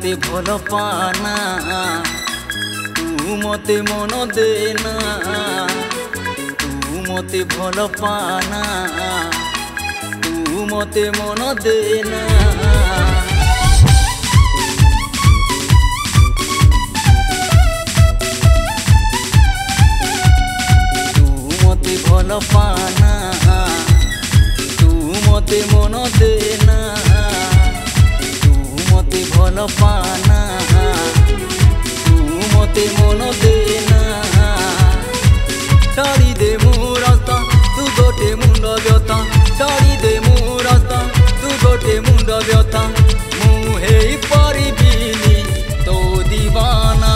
मते भल पाना तू मते मन देना तू मते भल पाना तू मते मन देना भल पाना तू मते मन देना तू मते भल पाना तू मते मन देना छाड़ी दे मो रास्ता तू गोटे मुंड व्यथा छाड़ी दे मो रास्ता तू गोटे मुंड व्यथा मु हेई परिबिनी तो दीवाना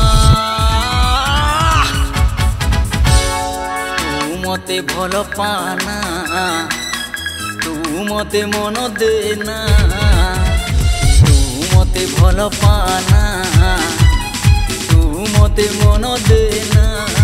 मते भल पाना तू मते मन देना तू मते भल पाना तू मते मन देना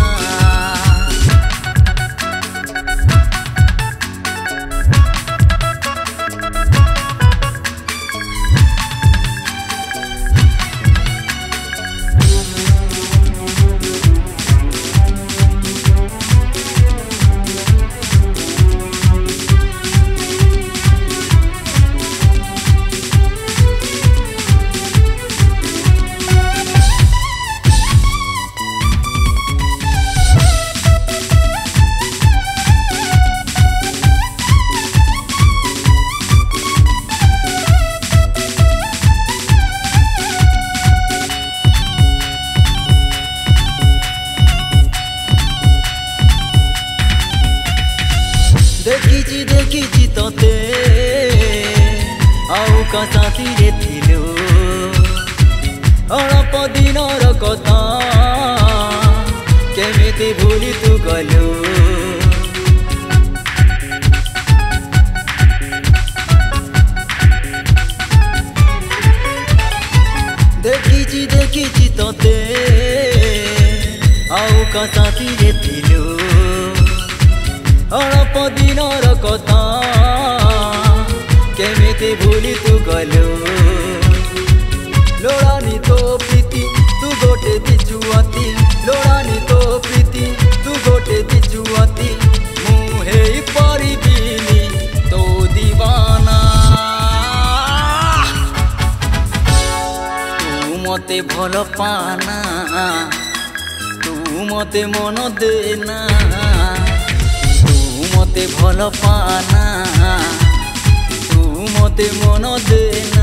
देखी तोते आउ का साथी रे थिलो अल्प दिनर कथा केमिति भूली तू गलो देखी तोते आउ का साथी रे थिलो अल्प दिनर कथा केमिति भूली तू गलो लोड़ानी तो प्रीति तू गोटे बिछुआती लोड़ानी तो प्रीति तू गोटे बिछुआती मु हेई परिबिनी तो दीवाना तू मते भल पाना तू मते मन देना मते भल पाना तू मते मन देना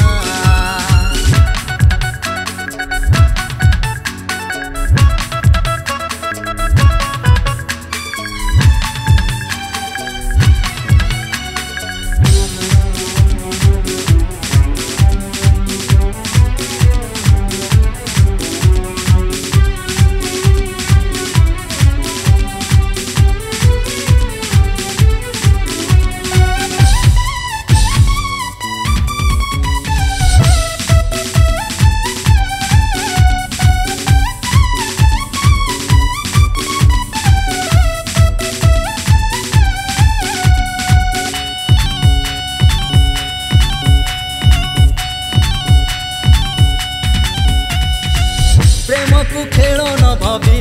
को खेल न भाभी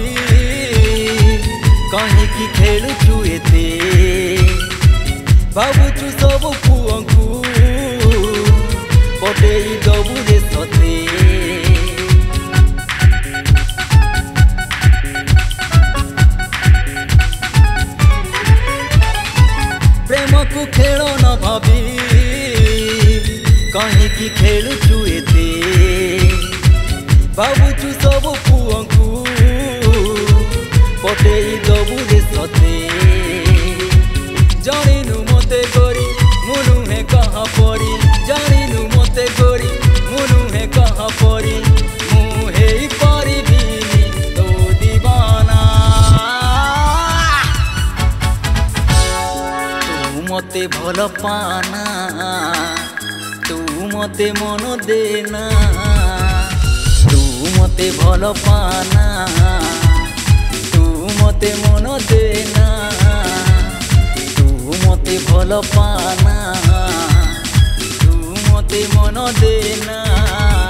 कहीं की खेल छुएते भावुचु सब पुअंकु पटेई दबु रे सते प्रेम को खेल न भाभी कहीं की खेल छुएते भावुचु सब पुअंकु पटेई दबु रे सते जानिनु मते गोरी मुनु है कहाँ पड़ी जानिनु मते गोरी मुनु है कहाँ पड़ी मु हेई परिबिनी तो दीवाना तू मते भल पाना तू मते मन देना मते भल पाना तू मते मन देना तू मते भल पाना तू मते मन देना।